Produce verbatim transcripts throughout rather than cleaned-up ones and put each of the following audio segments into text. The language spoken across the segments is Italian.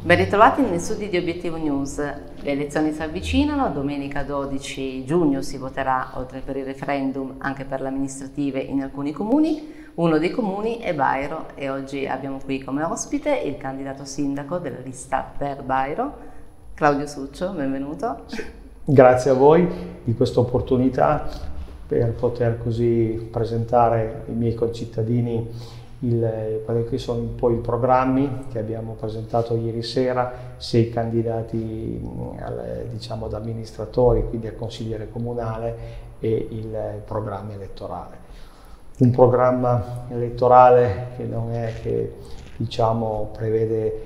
Ben ritrovati negli studi di Obiettivo News. Le elezioni si avvicinano, domenica dodici giugno si voterà, oltre per il referendum, anche per le amministrative in alcuni comuni. Uno dei comuni è Bairo e oggi abbiamo qui come ospite il candidato sindaco della lista per Bairo, Claudio Succio, benvenuto. Grazie a voi di questa opportunità per poter così presentare ai miei concittadini il, quelli che sono un po' i programmi che abbiamo presentato ieri sera, sei candidati diciamo ad amministratori, quindi al consigliere comunale, e il programma elettorale. Un programma elettorale che non è che diciamo prevede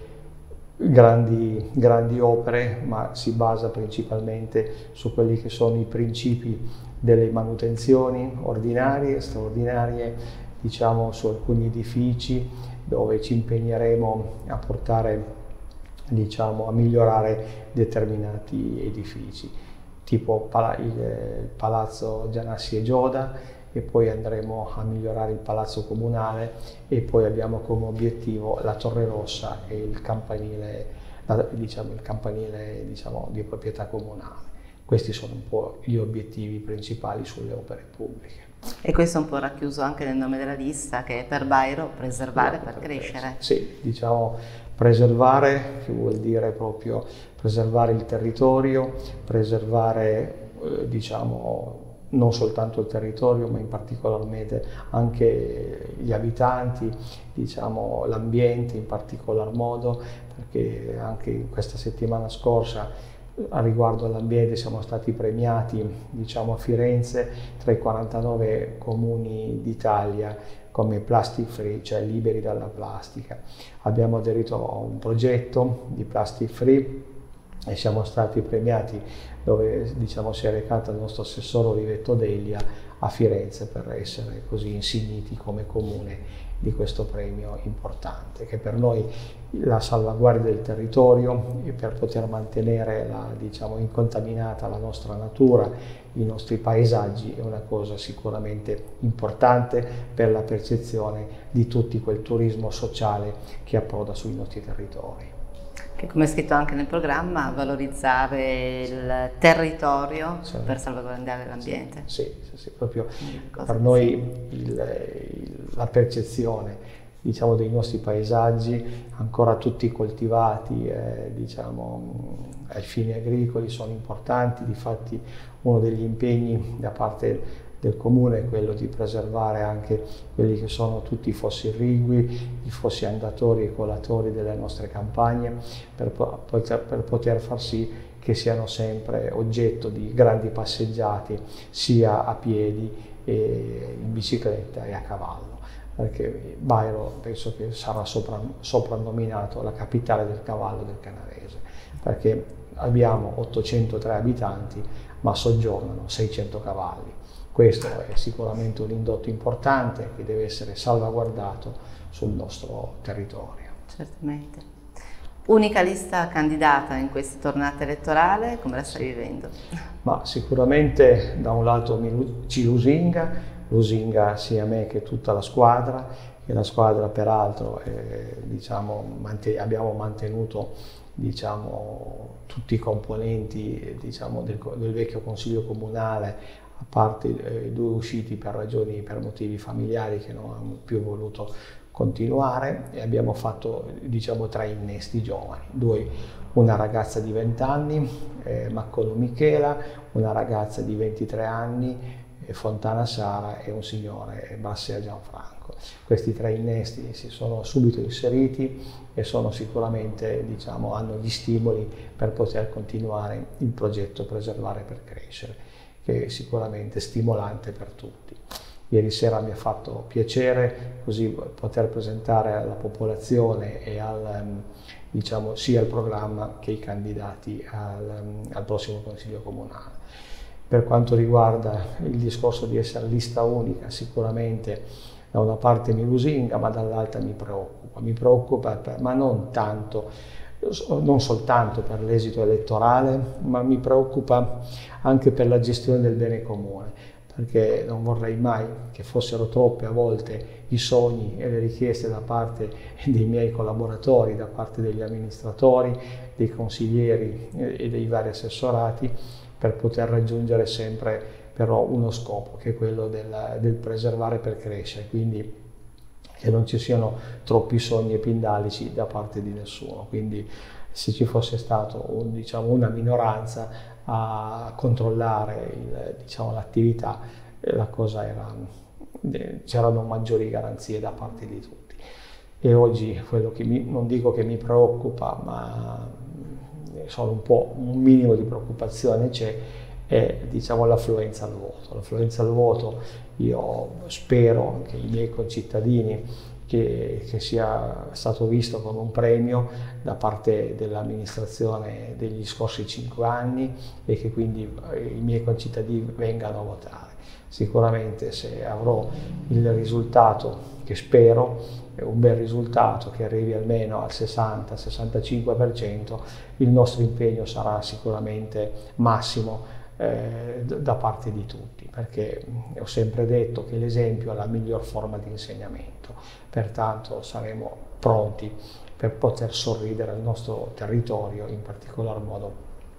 grandi, grandi opere, ma si basa principalmente su quelli che sono i principi delle manutenzioni ordinarie e straordinarie, diciamo su alcuni edifici dove ci impegneremo a portare, diciamo, a migliorare determinati edifici, tipo il Palazzo Gianassi e Gioda, e poi andremo a migliorare il Palazzo Comunale, e poi abbiamo come obiettivo la Torre Rossa e il campanile, diciamo, il campanile diciamo, di proprietà comunale. Questi sono un po' gli obiettivi principali sulle opere pubbliche. E questo è un po' racchiuso anche nel nome della lista, che è per Bairo, preservare per, per crescere. Sì, diciamo preservare, che vuol dire proprio preservare il territorio, preservare eh, diciamo non soltanto il territorio, ma in particolarmente anche gli abitanti, diciamo l'ambiente in particolar modo, perché anche questa settimana scorsa a riguardo all'ambiente siamo stati premiati, diciamo, a Firenze tra i quarantanove comuni d'Italia come plastic free, cioè liberi dalla plastica. Abbiamo aderito a un progetto di plastic free e siamo stati premiati, dove diciamo si è recato il nostro assessore Olivetto Delia a Firenze per essere così insigniti come comune di questo premio importante, che per noi la salvaguardia del territorio e per poter mantenere la, diciamo, incontaminata la nostra natura, i nostri paesaggi, è una cosa sicuramente importante per la percezione di tutto quel turismo sociale che approda sui nostri territori. Che, come è scritto anche nel programma, valorizzare il territorio, sì, per salvaguardare l'ambiente. Sì, sì, sì, proprio per noi il, il, la percezione, diciamo, dei nostri paesaggi ancora tutti coltivati, eh, diciamo, ai fini agricoli sono importanti. Difatti uno degli impegni da parte del Comune è quello di preservare anche quelli che sono tutti i fossi irrigui, i fossi andatori e colatori delle nostre campagne, per poter, per poter far sì che siano sempre oggetto di grandi passeggiate sia a piedi, e in bicicletta e a cavallo, perché Bairo penso che sarà sopra, soprannominato la capitale del cavallo del Canavese, perché abbiamo ottocentotré abitanti ma soggiornano seicento cavalli. Questo è sicuramente un indotto importante che deve essere salvaguardato sul nostro territorio. Certamente. Unica lista candidata in questa tornata elettorale, come la stai vivendo? Ma sicuramente da un lato ci lusinga, lusinga sia me che tutta la squadra, e la squadra peraltro eh, diciamo, mant- abbiamo mantenuto diciamo, tutti i componenti diciamo, del, del vecchio consiglio comunale, a parte eh, due usciti per ragioni, per motivi familiari che non hanno più voluto continuare, e abbiamo fatto diciamo tre innesti giovani, due, una ragazza di venti anni, eh, Maccolo Michela, una ragazza di ventitré anni, eh, Fontana Sara, e un signore, Bassea Gianfranco. Questi tre innesti si sono subito inseriti e sono sicuramente, diciamo, hanno gli stimoli per poter continuare il progetto Preservare per Crescere, che è sicuramente stimolante per tutti. Ieri sera mi ha fatto piacere così poter presentare alla popolazione e al, diciamo, sia il programma che i candidati al, al prossimo Consiglio Comunale. Per quanto riguarda il discorso di essere lista unica, sicuramente da una parte mi lusinga, ma dall'altra mi preoccupa. Mi preoccupa, per, ma non tanto, non soltanto per l'esito elettorale, ma mi preoccupa anche per la gestione del bene comune, perché non vorrei mai che fossero troppe a volte i sogni e le richieste da parte dei miei collaboratori, da parte degli amministratori, dei consiglieri e dei vari assessorati, per poter raggiungere sempre però uno scopo, che è quello del, del preservare per crescere, quindi che non ci siano troppi sogni epindalici da parte di nessuno. Quindi se ci fosse stato un, diciamo, una minoranza a controllare il, diciamo, l'attività, la cosa era, c'erano maggiori garanzie da parte di tutti. E oggi quello che mi, non dico che mi preoccupa, ma solo un po', un minimo di preoccupazione c'è, è, diciamo, l'affluenza al voto. L'affluenza al voto, io spero che i miei concittadini, che, che sia stato visto come un premio da parte dell'amministrazione degli scorsi cinque anni, e che quindi i miei concittadini vengano a votare. Sicuramente se avrò il risultato che spero, un bel risultato che arrivi almeno al sessanta sessantacinque per cento, il nostro impegno sarà sicuramente massimo eh, da parte di tutti, perché ho sempre detto che l'esempio è la miglior forma di insegnamento, pertanto saremo pronti per poter sorridere al nostro territorio, in particolar modo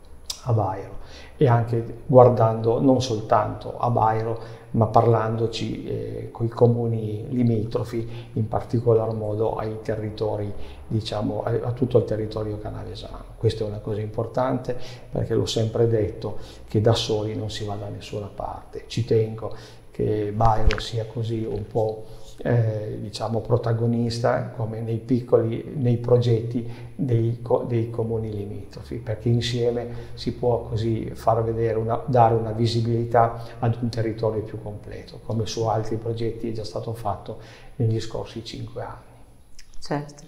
a Bairo, e anche guardando non soltanto a Bairo, ma parlandoci eh, con i comuni limitrofi, in particolar modo ai territori, diciamo, a, a tutto il territorio canavesano. Questa è una cosa importante, perché l'ho sempre detto che da soli non si va da nessuna parte. Ci tengo che Bairo sia così un po' Eh, diciamo protagonista, come nei piccoli, nei progetti dei, dei comuni limitrofi, perché insieme si può così far vedere, una, dare una visibilità ad un territorio più completo, come su altri progetti è già stato fatto negli scorsi cinque anni. Certo.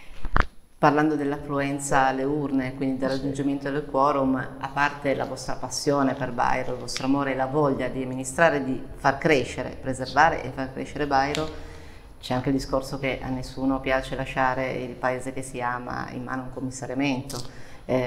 Parlando dell'affluenza alle urne, quindi del raggiungimento del quorum, a parte la vostra passione per Bairo, il vostro amore e la voglia di amministrare, di far crescere, preservare e far crescere Bairo, c'è anche il discorso che a nessuno piace lasciare il paese che si ama in mano a un commissariamento. Eh...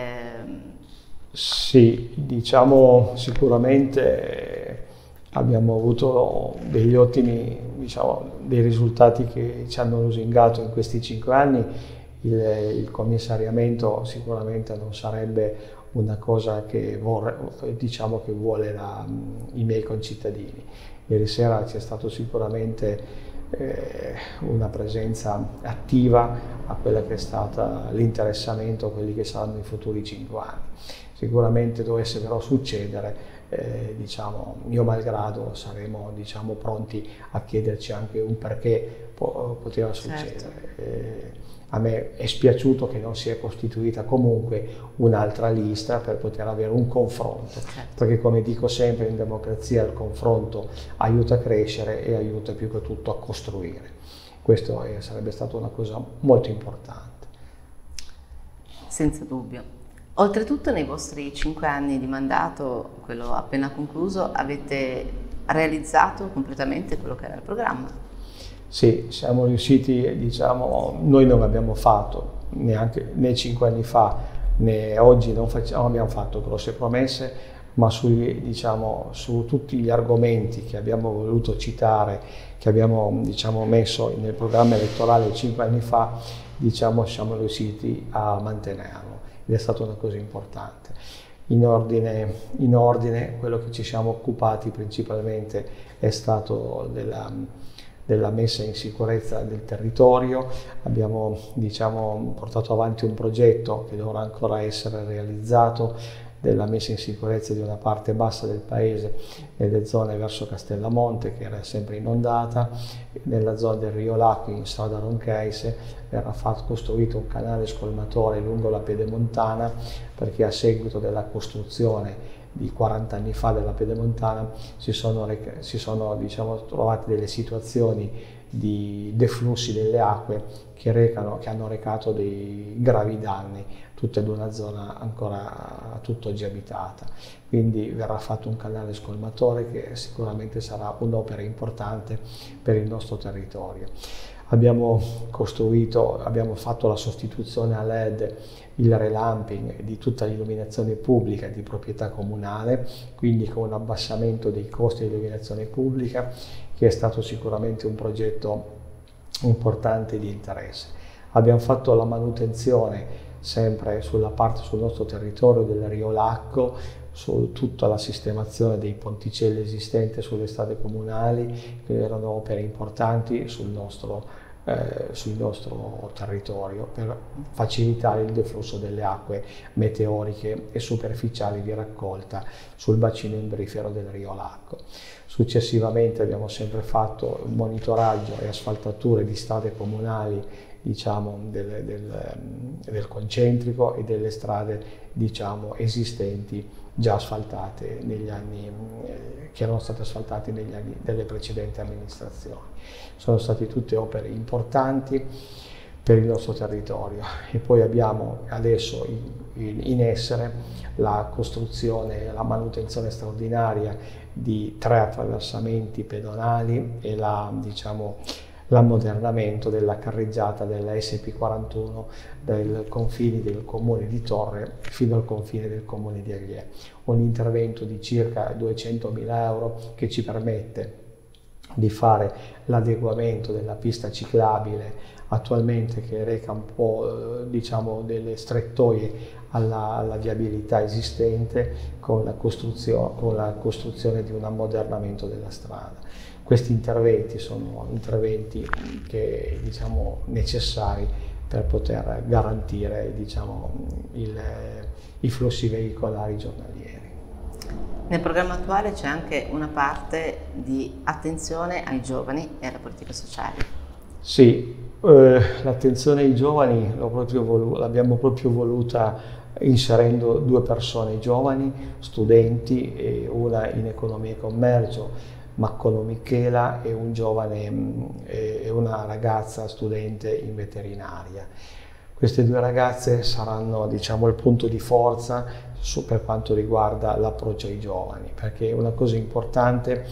Sì, diciamo sicuramente abbiamo avuto degli ottimi, diciamo, dei risultati che ci hanno lusingato in questi cinque anni. Il, il commissariamento sicuramente non sarebbe una cosa che, vorre, diciamo, che vuole la, i miei concittadini. Ieri sera c'è stato sicuramente eh, una presenza attiva a quella che è stata l'interessamento a quelli che saranno i futuri cinque anni. Sicuramente dovesse però succedere, eh, diciamo, mio malgrado saremo, diciamo, pronti a chiederci anche un perché po poteva succedere. Certo. Eh, A me è spiaciuto che non si è costituita comunque un'altra lista per poter avere un confronto, certo. Perché, come dico sempre, in democrazia il confronto aiuta a crescere e aiuta più che tutto a costruire. Questo è, sarebbe stata una cosa molto importante. Senza dubbio. Oltretutto, nei vostri cinque anni di mandato, quello appena concluso, avete realizzato completamente quello che era il programma. Sì, siamo riusciti, diciamo, noi non abbiamo fatto neanche né cinque anni fa né oggi, non, facciamo, non abbiamo fatto grosse promesse, ma sui, diciamo, su tutti gli argomenti che abbiamo voluto citare, che abbiamo, diciamo, messo nel programma elettorale cinque anni fa, diciamo, siamo riusciti a mantenerlo, ed è stata una cosa importante. In ordine, in ordine, quello che ci siamo occupati principalmente è stato della della messa in sicurezza del territorio. Abbiamo, diciamo, portato avanti un progetto che dovrà ancora essere realizzato, della messa in sicurezza di una parte bassa del paese, nelle zone verso Castellamonte, che era sempre inondata. Nella zona del Rio Lacco, in strada Roncheise, verrà fatto, costruito un canale scolmatore lungo la Pedemontana, perché a seguito della costruzione di quaranta anni fa della Pedemontana si sono, si sono diciamo, trovate delle situazioni di deflussi delle acque che, recano, che hanno recato dei gravi danni, tutta ad una zona ancora tutt'oggi abitata. Quindi verrà fatto un canale scolmatore che sicuramente sarà un'opera importante per il nostro territorio. Abbiamo costruito, abbiamo fatto la sostituzione a L E D, il relamping di tutta l'illuminazione pubblica di proprietà comunale, quindi con un abbassamento dei costi di illuminazione pubblica, che è stato sicuramente un progetto importante di interesse. Abbiamo fatto la manutenzione sempre sulla parte sul nostro territorio del Rio Lacco, su tutta la sistemazione dei ponticelli esistenti sulle strade comunali, che erano opere importanti sul nostro, eh, sul nostro territorio per facilitare il deflusso delle acque meteoriche e superficiali di raccolta sul bacino imbrifero del Rio Lacco. Successivamente abbiamo sempre fatto un monitoraggio e asfaltature di strade comunali, diciamo, del, del, del concentrico e delle strade, diciamo, esistenti già asfaltate negli anni, eh, che erano state asfaltate negli anni delle precedenti amministrazioni. Sono state tutte opere importanti per il nostro territorio. E poi abbiamo adesso in, in, in essere la costruzione, la manutenzione straordinaria di tre attraversamenti pedonali e la, diciamo, l'ammodernamento della carreggiata della S P quarantuno dai confini del comune di Torre fino al confine del comune di Elie. Un intervento di circa duecentomila euro che ci permette di fare l'adeguamento della pista ciclabile attualmente, che reca un po', diciamo, delle strettoie alla, alla viabilità esistente, con la costruzione, con la costruzione di un ammodernamento della strada. Questi interventi sono interventi che, diciamo, necessari per poter garantire, diciamo, il, i flussi veicolari giornalieri. Nel programma attuale c'è anche una parte di attenzione ai giovani e alla politica sociale. Sì, eh, l'attenzione ai giovani l'abbiamo proprio voluta inserendo due persone giovani, studenti, e una in economia e commercio, Maccolo Michela, e un giovane e una ragazza studente in veterinaria. Queste due ragazze saranno, diciamo, il punto di forza su, per quanto riguarda l'approccio ai giovani, perché è una cosa importante.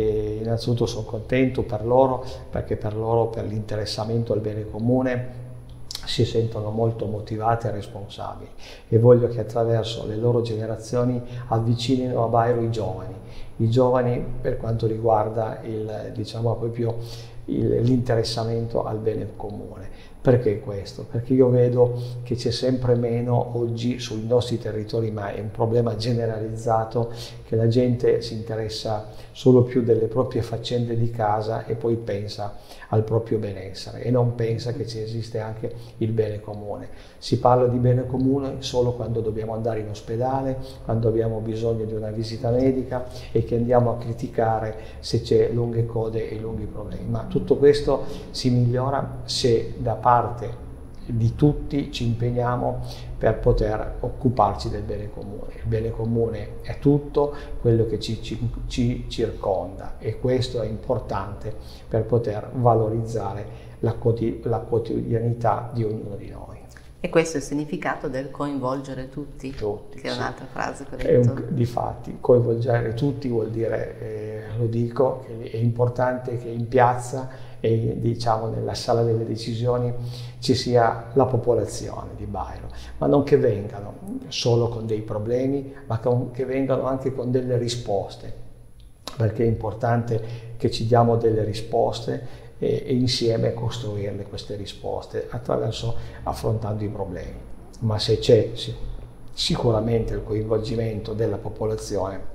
E innanzitutto sono contento per loro, perché per loro, per l'interessamento al bene comune, si sentono molto motivate e responsabili, e voglio che attraverso le loro generazioni avvicinino a Bairo i giovani, i giovani per quanto riguarda il, diciamo, proprio l'interessamento al bene comune. Perché questo? Perché io vedo che c'è sempre meno oggi sui nostri territori, ma è un problema generalizzato, che la gente si interessa solo più delle proprie faccende di casa e poi pensa al proprio benessere e non pensa che ci esiste anche il bene comune. Si parla di bene comune solo quando dobbiamo andare in ospedale, quando abbiamo bisogno di una visita medica, e che andiamo a criticare se c'è lunghe code e lunghi problemi. Ma tutto questo si migliora se da parte di tutti ci impegniamo per poter occuparci del bene comune. Il bene comune è tutto quello che ci, ci, ci circonda, e questo è importante per poter valorizzare la, la quotidianità di ognuno di noi. E questo è il significato del coinvolgere tutti, tutti che è sì. Un'altra frase che ho detto. È un, difatti, coinvolgere tutti vuol dire, eh, lo dico, che è importante che in piazza e, diciamo, nella sala delle decisioni ci sia la popolazione di Bairo, ma non che vengano solo con dei problemi, ma che vengano anche con delle risposte, perché è importante che ci diamo delle risposte e, e insieme costruirle queste risposte attraverso affrontando i problemi. Ma se c'è sì, sicuramente il coinvolgimento della popolazione,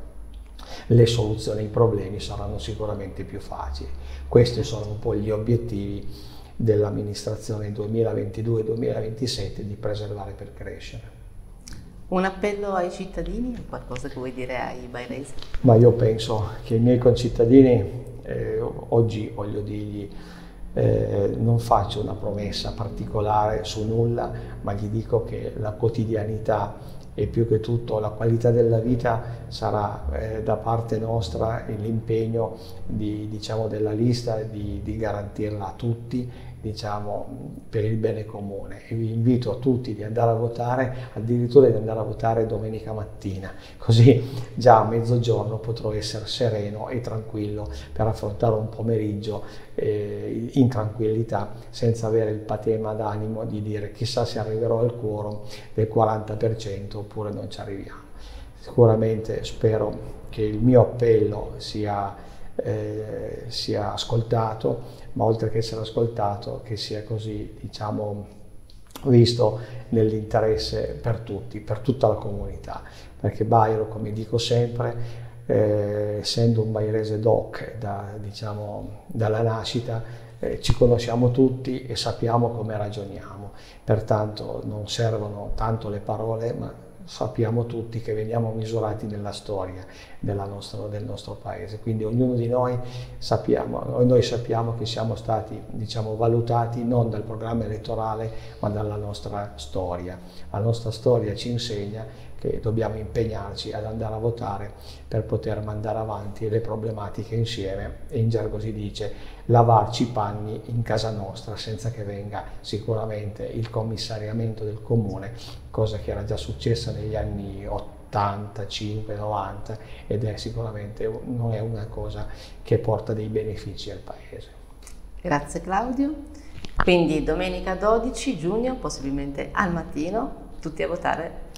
le soluzioni ai problemi saranno sicuramente più facili. Questi sono un po' gli obiettivi dell'amministrazione duemilaventidue duemilaventisette, di preservare per crescere. Un appello ai cittadini, qualcosa che vuoi dire ai bairesi? Ma io penso che i miei concittadini, eh, oggi voglio dirgli, eh, non faccio una promessa particolare su nulla, ma gli dico che la quotidianità e più che tutto la qualità della vita sarà, eh, da parte nostra, l'impegno di, diciamo, della lista di, di garantirla a tutti, diciamo, per il bene comune. E vi invito a tutti di andare a votare, addirittura di andare a votare domenica mattina, così già a mezzogiorno potrò essere sereno e tranquillo per affrontare un pomeriggio eh, in tranquillità, senza avere il patema d'animo di dire chissà se arriverò al quorum del quaranta per cento oppure non ci arriviamo. Sicuramente spero che il mio appello sia, eh, sia ascoltato, ma oltre che essere ascoltato, che sia così, diciamo, visto nell'interesse per tutti, per tutta la comunità, perché Bairo, come dico sempre, eh, essendo un bairese doc da, diciamo, dalla nascita, eh, ci conosciamo tutti e sappiamo come ragioniamo, pertanto non servono tanto le parole, ma sappiamo tutti che veniamo misurati nella storia della nostra, del nostro paese, quindi ognuno di noi sappiamo, noi sappiamo che siamo stati, diciamo, valutati non dal programma elettorale ma dalla nostra storia. La nostra storia ci insegna che dobbiamo impegnarci ad andare a votare per poter mandare avanti le problematiche insieme e, in gergo si dice, lavarci i panni in casa nostra senza che venga sicuramente il commissariamento del comune, cosa che era già successa negli anni ottantacinque novanta ed è sicuramente non è una cosa che porta dei benefici al paese. Grazie Claudio. Quindi domenica dodici giugno, possibilmente al mattino, tutti a votare